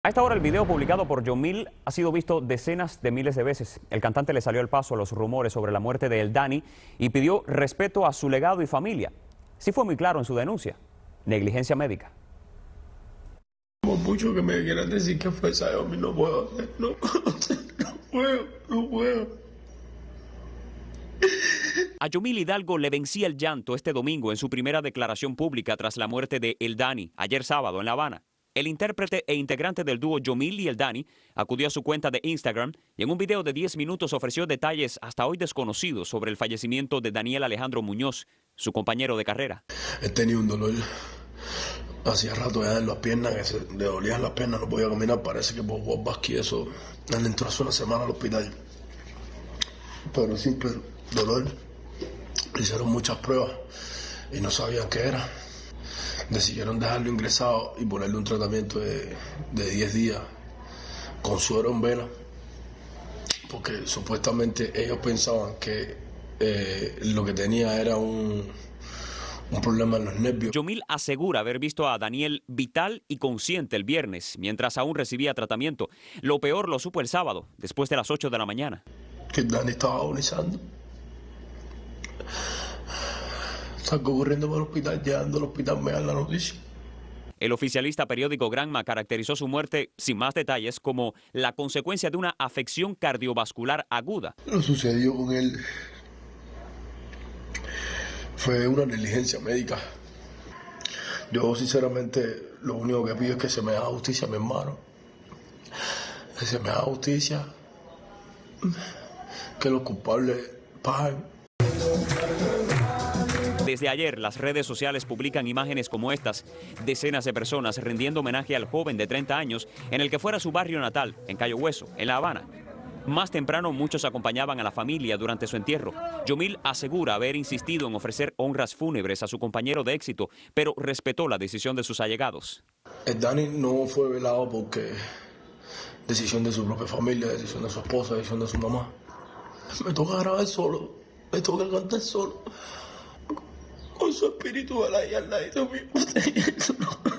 A esta hora el video publicado por Yomil ha sido visto decenas de miles de veces. El cantante le salió al paso a los rumores sobre la muerte de El Dani y pidió respeto a su legado y familia. Sí fue muy claro en su denuncia: negligencia médica. Por mucho que me quieran decir que fue esa, yo no puedo hacer, no puedo. A Yomil Hidalgo le vencía el llanto este domingo en su primera declaración pública tras la muerte de El Dani, ayer sábado en La Habana. El intérprete e integrante del dúo Yomil y El Dani acudió a su cuenta de Instagram y en un video de 10 minutos ofreció detalles hasta hoy desconocidos sobre el fallecimiento de Daniel Alejandro Muñoz, su compañero de carrera. He tenido un dolor hacía rato ya en las piernas, que le dolían las piernas, no podía caminar. Parece que por Wolbachki eso, él entró hace una semana al hospital, pero siempre dolor. Le hicieron muchas pruebas y no sabían qué era. Decidieron dejarlo ingresado y ponerle un tratamiento de 10 días con suero en vena, porque supuestamente ellos pensaban que lo que tenía era un problema en los nervios. Yomil asegura haber visto a Daniel vital y consciente el viernes, mientras aún recibía tratamiento. Lo peor lo supo el sábado, después de las 8 de la mañana. Que Dani estaba agonizando. Salgo corriendo para el hospital, llegando al hospital me dan la noticia. El oficialista periódico Granma caracterizó su muerte, sin más detalles, como la consecuencia de una afección cardiovascular aguda. Lo que sucedió con él fue una negligencia médica. Yo sinceramente lo único que pido es que se me haga justicia a mi hermano. Que se me haga justicia. Que los culpables paguen. Desde ayer, las redes sociales publican imágenes como estas: decenas de personas rendiendo homenaje al joven de 30 años en el que fuera su barrio natal, en Cayo Hueso, en La Habana. Más temprano, muchos acompañaban a la familia durante su entierro. Yomil asegura haber insistido en ofrecer honras fúnebres a su compañero de éxito, pero respetó la decisión de sus allegados. El Dani no fue velado porque decisión de su propia familia, decisión de su esposa, decisión de su mamá. Me toca grabar solo, me toca cantar solo. Con su espíritu de la y al ladito mío.